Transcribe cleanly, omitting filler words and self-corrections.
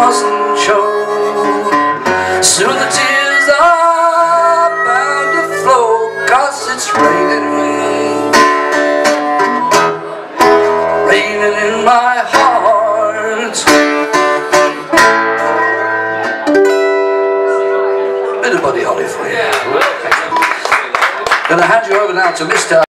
mustn't show. Soon the tears are bound to flow, 'cause it's raining, raining in my heart. Bit of Buddy Holly for you. Gonna hand you over now to Mr.